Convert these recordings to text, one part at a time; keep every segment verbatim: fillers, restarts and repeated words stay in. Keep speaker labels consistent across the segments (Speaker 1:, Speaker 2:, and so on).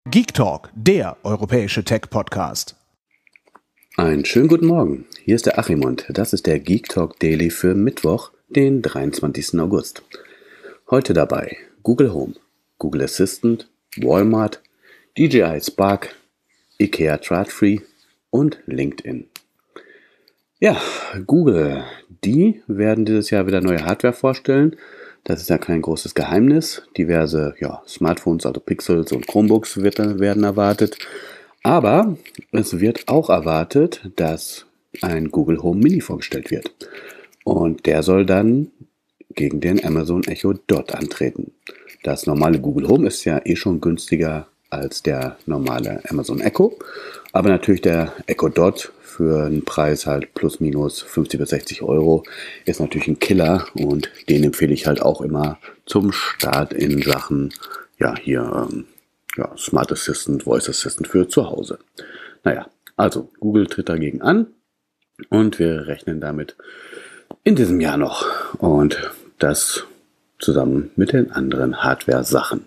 Speaker 1: Geek Talk, der europäische Tech-Podcast.
Speaker 2: Einen schönen guten Morgen. Hier ist der Achim und das ist der Geek Talk Daily für Mittwoch, den dreiundzwanzigsten August. Heute dabei Google Home, Google Assistant, Walmart, D J I Spark, IKEA Tradfri und LinkedIn. Ja, Google, die werden dieses Jahr wieder neue Hardware vorstellen. Das ist ja kein großes Geheimnis. Diverse ja, Smartphones, also Pixels und Chromebooks wird, werden erwartet. Aber es wird auch erwartet, dass ein Google Home Mini vorgestellt wird. Und der soll dann gegen den Amazon Echo Dot antreten. Das normale Google Home ist ja eh schon günstiger als der normale Amazon Echo. Aber natürlich der Echo Dot für einen Preis halt plus minus fünfzig bis sechzig Euro ist natürlich ein Killer. Und den empfehle ich halt auch immer zum Start in Sachen, ja, hier, ähm, ja, Smart Assistant, Voice Assistant für zu Hause. Naja, also Google tritt dagegen an und wir rechnen damit in diesem Jahr noch. Und das zusammen mit den anderen Hardware-Sachen.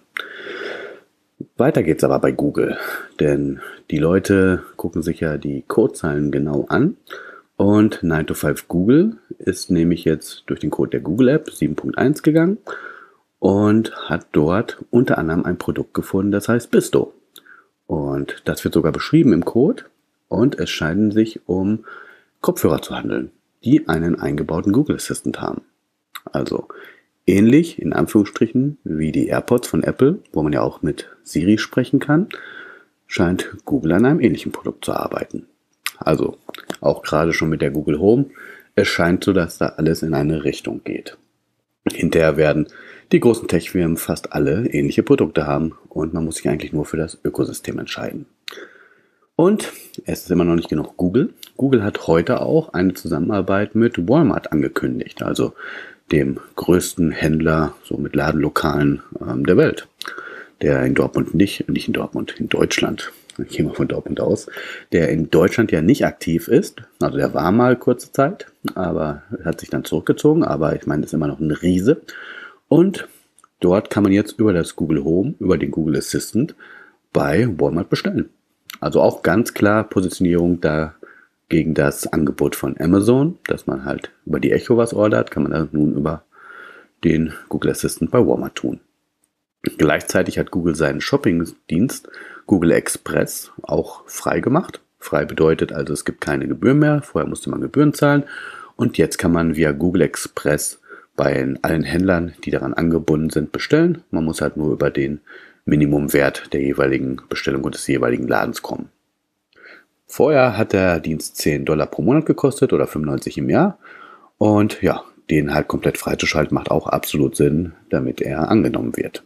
Speaker 2: Weiter geht's aber bei Google, denn die Leute gucken sich ja die Codezeilen genau an und nine to five Google ist nämlich jetzt durch den Code der Google App sieben Punkt eins gegangen und hat dort unter anderem ein Produkt gefunden, das heißt Bisto. Und das wird sogar beschrieben im Code und es scheinen sich um Kopfhörer zu handeln, die einen eingebauten Google Assistant haben. Also ähnlich, in Anführungsstrichen, wie die AirPods von Apple, wo man ja auch mit Siri sprechen kann, scheint Google an einem ähnlichen Produkt zu arbeiten. Also auch gerade schon mit der Google Home, es scheint so, dass da alles in eine Richtung geht. Hinterher werden die großen Tech-Firmen fast alle ähnliche Produkte haben und man muss sich eigentlich nur für das Ökosystem entscheiden. Und es ist immer noch nicht genug Google. Google hat heute auch eine Zusammenarbeit mit Walmart angekündigt, also dem größten Händler so mit Ladenlokalen ähm, der Welt, der in Dortmund nicht, nicht in Dortmund, in Deutschland, ich gehe mal von Dortmund aus, der in Deutschland ja nicht aktiv ist, also der war mal kurze Zeit, aber hat sich dann zurückgezogen, aber ich meine, das ist immer noch ein Riese und dort kann man jetzt über das Google Home, über den Google Assistant bei Walmart bestellen. Also auch ganz klar Positionierung da gegen das Angebot von Amazon, dass man halt über die Echo was ordert, kann man das nun über den Google Assistant bei Walmart tun. Gleichzeitig hat Google seinen Shopping-Dienst Google Express auch frei gemacht. Frei bedeutet also, es gibt keine Gebühren mehr. Vorher musste man Gebühren zahlen. Und jetzt kann man via Google Express bei allen Händlern, die daran angebunden sind, bestellen. Man muss halt nur über den Minimumwert der jeweiligen Bestellung und des jeweiligen Ladens kommen. Vorher hat der Dienst zehn Dollar pro Monat gekostet oder fünfundneunzig im Jahr. Und ja, den halt komplett freizuschalten macht auch absolut Sinn, damit er angenommen wird.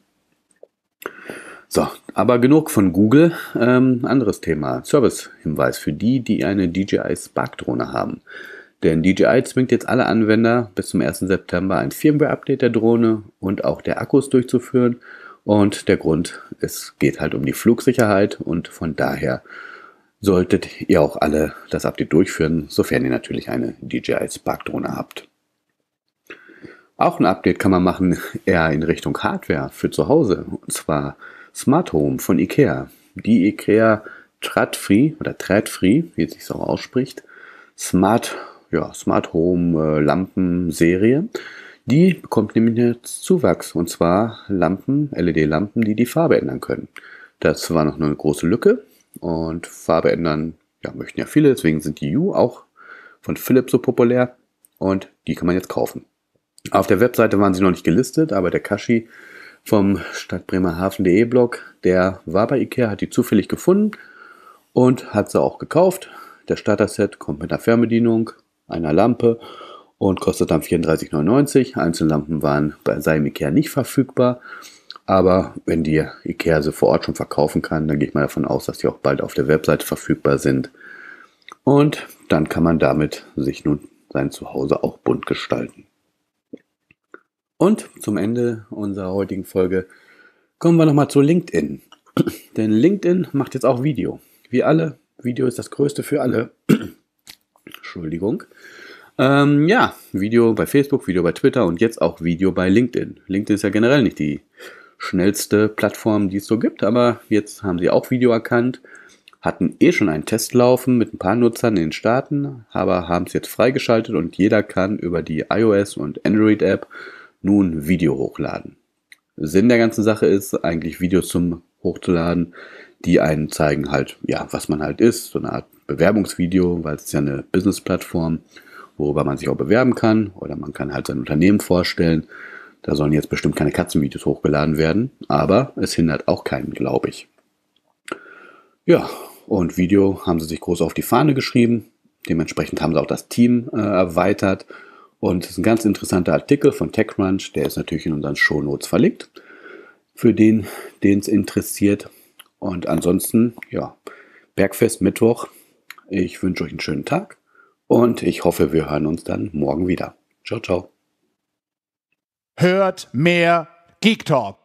Speaker 2: So, aber genug von Google. Ähm, anderes Thema, Service-Hinweis für die, die eine D J I Spark Drohne haben. Denn D J I zwingt jetzt alle Anwender bis zum ersten September ein Firmware-Update der Drohne und auch der Akkus durchzuführen. Und der Grund, es geht halt um die Flugsicherheit und von daher solltet ihr auch alle das Update durchführen, sofern ihr natürlich eine D J I Spark Drohne habt. Auch ein Update kann man machen eher in Richtung Hardware für zu Hause, und zwar Smart Home von IKEA. Die IKEA Tradfri oder Tradfri, wie es sich auch ausspricht, Smart, ja, Smart Home äh, Lampen-Serie, die bekommt nämlich jetzt Zuwachs, und zwar Lampen, L E D-Lampen, die die Farbe ändern können. Das war noch eine große Lücke. Und Farbe ändern, ja, möchten ja viele, deswegen sind die Hue auch von Philips so populär und die kann man jetzt kaufen. Auf der Webseite waren sie noch nicht gelistet, aber der Kashi vom Stadt Bremerhaven punkt de Blog, der war bei IKEA, hat die zufällig gefunden und hat sie auch gekauft. Der Starter-Set kommt mit einer Fernbedienung, einer Lampe und kostet dann vierunddreißig neunundneunzig. Einzelne Lampen waren bei seinem IKEA nicht verfügbar. Aber wenn die IKEA sie vor Ort schon verkaufen kann, dann gehe ich mal davon aus, dass die auch bald auf der Webseite verfügbar sind. Und dann kann man damit sich nun sein Zuhause auch bunt gestalten. Und zum Ende unserer heutigen Folge kommen wir nochmal zu LinkedIn. Denn LinkedIn macht jetzt auch Video. Wie alle, Video ist das Größte für alle. Entschuldigung. Ähm, ja, Video bei Facebook, Video bei Twitter und jetzt auch Video bei LinkedIn. LinkedIn ist ja generell nicht die schnellste Plattform, die es so gibt, aber jetzt haben sie auch Video erkannt, hatten eh schon einen Test laufen mit ein paar Nutzern in den Staaten, aber haben es jetzt freigeschaltet und jeder kann über die iOS- und Android-App nun Video hochladen. Sinn der ganzen Sache ist eigentlich Videos zum Hochzuladen, die einen zeigen halt, ja, was man halt ist, so eine Art Bewerbungsvideo, weil es ist ja eine Business-Plattform, worüber man sich auch bewerben kann oder man kann halt sein Unternehmen vorstellen. Da sollen jetzt bestimmt keine Katzenvideos hochgeladen werden, aber es hindert auch keinen, glaube ich. Ja, und Video haben sie sich groß auf die Fahne geschrieben. Dementsprechend haben sie auch das Team äh, erweitert. Und es ist ein ganz interessanter Artikel von TechCrunch, der ist natürlich in unseren Shownotes verlinkt, für den, den es interessiert. Und ansonsten, ja, Bergfest Mittwoch. Ich wünsche euch einen schönen Tag und ich hoffe, wir hören uns dann morgen wieder. Ciao, ciao.
Speaker 1: Hört mehr Geek Talk.